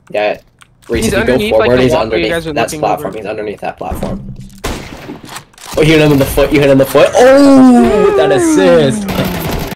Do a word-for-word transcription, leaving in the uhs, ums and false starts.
Yeah. Reese, He's if you go underneath, forward, like, the he's wall where you underneath guys are that looking platform. over. He's underneath that platform. Oh, you hit him in the foot. You hit him in the foot. Oh, with that assist.